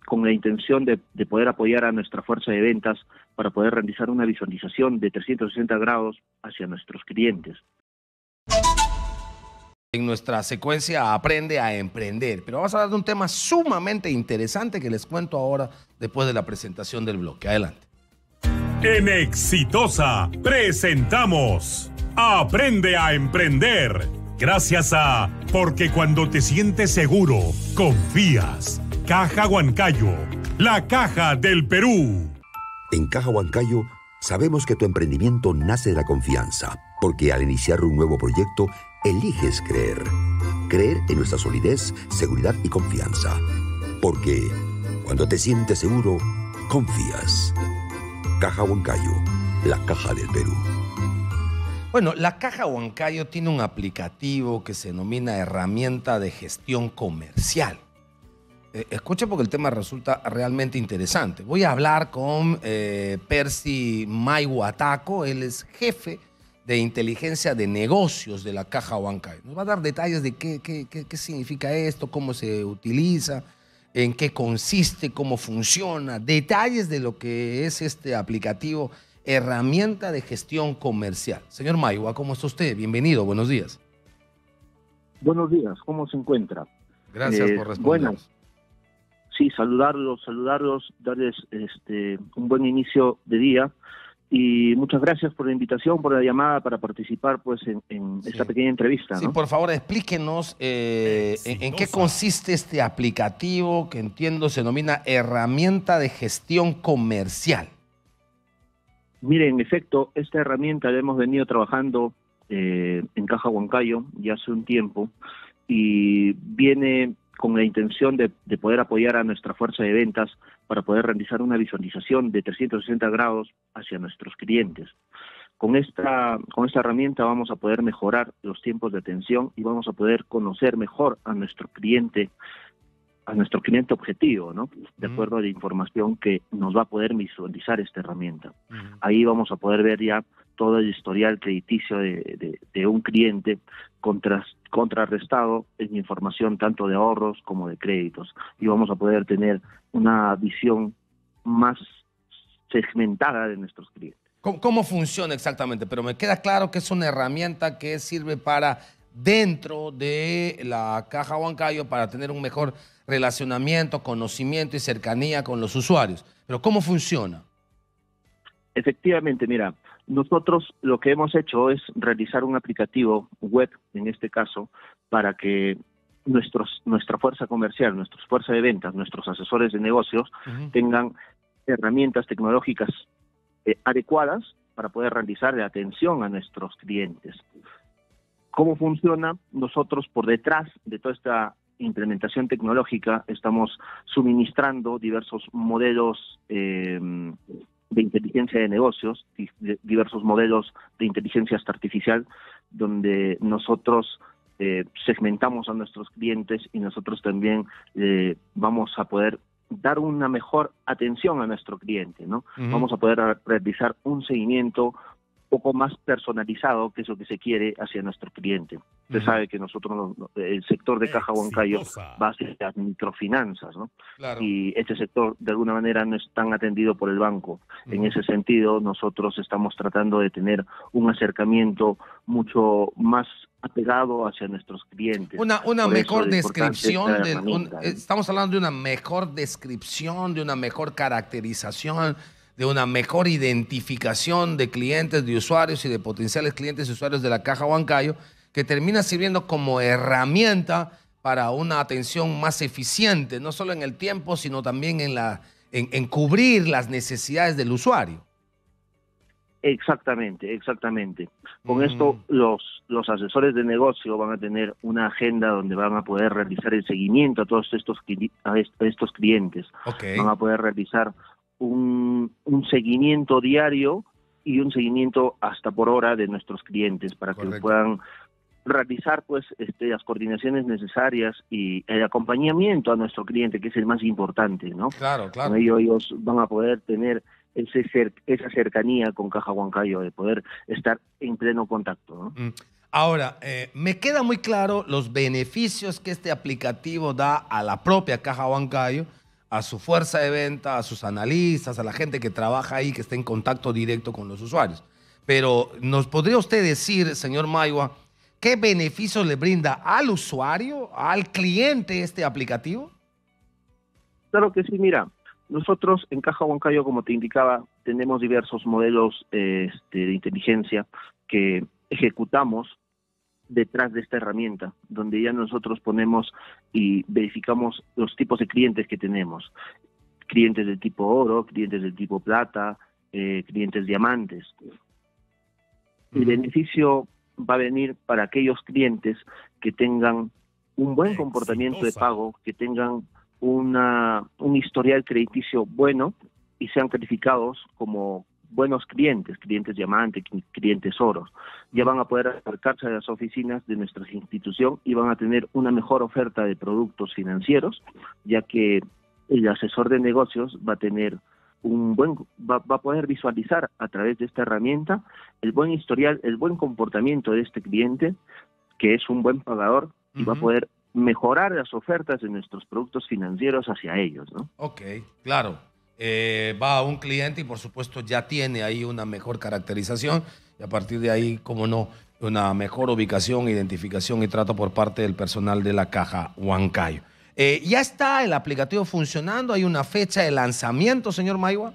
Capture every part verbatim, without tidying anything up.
con la intención de, de poder apoyar a nuestra fuerza de ventas para poder realizar una visualización de trescientos sesenta grados hacia nuestros clientes. En nuestra secuencia Aprende a Emprender, pero vamos a hablar de un tema sumamente interesante que les cuento ahora después de la presentación del bloque. Adelante. En Exitosa presentamos Aprende a Emprender. Gracias a Porque cuando te sientes seguro, confías. Caja Huancayo, la caja del Perú. En Caja Huancayo sabemos que tu emprendimiento nace de la confianza, porque al iniciar un nuevo proyecto, eliges creer. Creer en nuestra solidez, seguridad y confianza. Porque cuando te sientes seguro, confías. Caja Huancayo, la caja del Perú. Bueno, la Caja Huancayo tiene un aplicativo que se denomina Herramienta de Gestión Comercial. Eh, escucha porque el tema resulta realmente interesante. Voy a hablar con eh, Percy Mayhuataco, él es jefe de inteligencia de negocios de la Caja Huancayo. Nos va a dar detalles de qué, qué, qué, qué significa esto, cómo se utiliza, en qué consiste, cómo funciona, detalles de lo que es este aplicativo Herramienta de Gestión Comercial. Señor Mayhua, ¿cómo está usted? Bienvenido, buenos días. Buenos días, ¿cómo se encuentra? Gracias eh, por responder. Bueno, sí, saludarlos, saludarlos, darles este, un buen inicio de día y muchas gracias por la invitación, por la llamada para participar pues en, en sí. esta pequeña entrevista, ¿no? Sí, por favor, explíquenos eh, en, en qué consiste este aplicativo que entiendo se denomina Herramienta de Gestión Comercial. Mire, en efecto, esta herramienta la hemos venido trabajando eh, en Caja Huancayo ya hace un tiempo y viene con la intención de, de poder apoyar a nuestra fuerza de ventas para poder realizar una visualización de trescientos sesenta grados hacia nuestros clientes. Con esta, con esta herramienta vamos a poder mejorar los tiempos de atención y vamos a poder conocer mejor a nuestro cliente, a nuestro cliente objetivo, ¿no? De acuerdo a la información que nos va a poder visualizar esta herramienta. Uh-huh. Ahí vamos a poder ver ya todo el historial crediticio de, de, de un cliente contra, contrarrestado en información tanto de ahorros como de créditos. Y vamos a poder tener una visión más segmentada de nuestros clientes. ¿Cómo, cómo funciona exactamente? Pero me queda claro que es una herramienta que sirve para dentro de la Caja Huancayo para tener un mejor relacionamiento, conocimiento y cercanía con los usuarios. Pero ¿cómo funciona? Efectivamente, mira, nosotros lo que hemos hecho es realizar un aplicativo web, en este caso, para que nuestros, nuestra fuerza comercial, nuestra fuerza de ventas, nuestros asesores de negocios uh-huh. tengan herramientas tecnológicas eh, adecuadas para poder realizar la atención a nuestros clientes. ¿Cómo funciona? Nosotros por detrás de toda esta implementación tecnológica estamos suministrando diversos modelos eh, de inteligencia de negocios, diversos modelos de inteligencia artificial, donde nosotros eh, segmentamos a nuestros clientes y nosotros también eh, vamos a poder dar una mejor atención a nuestro cliente, ¿no? Uh-huh. Vamos a poder realizar un seguimiento poco más personalizado, que es lo que se quiere hacia nuestro cliente. Usted uh-huh. sabe que nosotros, el sector de Caja Huancayo va hacia las microfinanzas, ¿no? Claro. Y este sector, de alguna manera, no es tan atendido por el banco. Uh-huh. En ese sentido, nosotros estamos tratando de tener un acercamiento mucho más apegado hacia nuestros clientes. Una, una mejor descripción, de, un, estamos hablando de una mejor descripción, de una mejor caracterización, de una mejor identificación de clientes, de usuarios y de potenciales clientes y usuarios de la Caja Huancayo, que termina sirviendo como herramienta para una atención más eficiente, no solo en el tiempo, sino también en, la, en, en cubrir las necesidades del usuario. Exactamente, exactamente. Con mm. esto los, los asesores de negocio van a tener una agenda donde van a poder realizar el seguimiento a todos estos, a estos clientes. Okay. Van a poder realizar Un, un seguimiento diario y un seguimiento hasta por hora de nuestros clientes para Correcto. Que puedan realizar pues este, las coordinaciones necesarias y el acompañamiento a nuestro cliente, que es el más importante, ¿no? Claro, claro. Con ello ellos van a poder tener ese cer esa cercanía con Caja Huancayo, de poder estar en pleno contacto, ¿no? Mm. Ahora, eh, me queda muy claro los beneficios que este aplicativo da a la propia Caja Huancayo, a su fuerza de venta, a sus analistas, a la gente que trabaja ahí, que está en contacto directo con los usuarios. Pero ¿nos podría usted decir, señor Maigua, qué beneficios le brinda al usuario, al cliente este aplicativo? Claro que sí, mira, nosotros en Caja Huancayo, como te indicaba, tenemos diversos modelos eh, este, de inteligencia que ejecutamos detrás de esta herramienta, donde ya nosotros ponemos y verificamos los tipos de clientes que tenemos. Clientes de tipo oro, clientes de tipo plata, eh, clientes diamantes. El beneficio va a venir para aquellos clientes que tengan un buen comportamiento de pago, que tengan una, un historial crediticio bueno y sean calificados como buenos clientes, clientes diamantes, clientes oros. Ya van a poder acercarse a las oficinas de nuestra institución y van a tener una mejor oferta de productos financieros, ya que el asesor de negocios va a tener un buen va, va a poder visualizar a través de esta herramienta el buen historial, el buen comportamiento de este cliente, que es un buen pagador, y uh-huh. va a poder mejorar las ofertas de nuestros productos financieros hacia ellos, ¿no? Ok, claro. Eh, va a un cliente y por supuesto ya tiene ahí una mejor caracterización y a partir de ahí, como no, una mejor ubicación, identificación y trato por parte del personal de la Caja Huancayo. Eh, ¿Ya está el aplicativo funcionando? ¿Hay una fecha de lanzamiento, señor Maigua?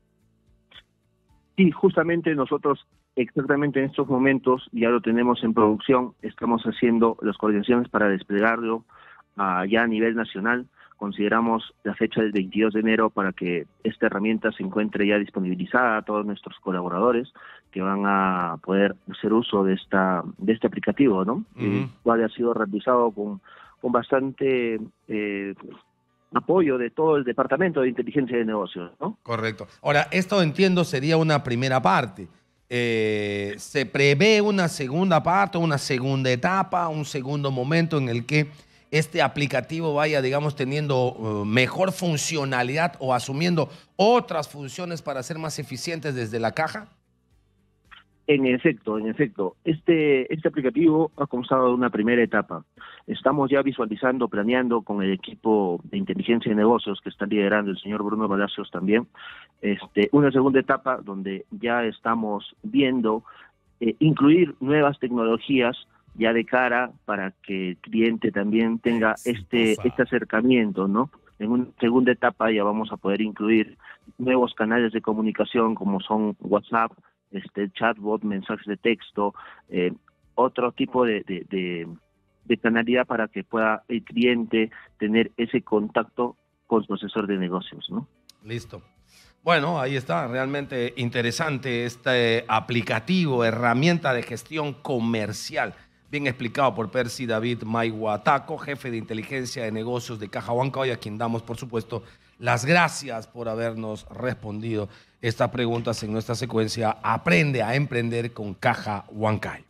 Sí, justamente nosotros exactamente en estos momentos ya lo tenemos en producción, estamos haciendo las coordinaciones para desplegarlo uh, ya a nivel nacional. Consideramos la fecha del veintidós de enero para que esta herramienta se encuentre ya disponibilizada a todos nuestros colaboradores que van a poder hacer uso de esta de este aplicativo, ¿no? Uh-huh. El cual ha sido realizado con, con bastante eh, apoyo de todo el Departamento de Inteligencia de Negocios, ¿no? Correcto. Ahora, esto entiendo sería una primera parte. Eh, ¿Se prevé una segunda parte, una segunda etapa, un segundo momento en el que este aplicativo vaya, digamos, teniendo uh, mejor funcionalidad o asumiendo otras funciones para ser más eficientes desde la caja? En efecto, en efecto. Este, este aplicativo ha comenzado de una primera etapa. Estamos ya visualizando, planeando con el equipo de inteligencia de negocios que está liderando el señor Bruno Palacios también, este, una segunda etapa donde ya estamos viendo eh, incluir nuevas tecnologías ya de cara para que el cliente también tenga este, este acercamiento, ¿no? En una segunda etapa ya vamos a poder incluir nuevos canales de comunicación como son WhatsApp, este chatbot, mensajes de texto, eh, otro tipo de, de, de, de canalidad para que pueda el cliente tener ese contacto con su asesor de negocios, ¿no? Listo. Bueno, ahí está, realmente interesante este aplicativo, herramienta de gestión comercial. Bien explicado por Percy David Maigua Taco, jefe de inteligencia de negocios de Caja Huancayo, a quien damos, por supuesto, las gracias por habernos respondido estas preguntas en nuestra secuencia Aprende a Emprender con Caja Huancayo.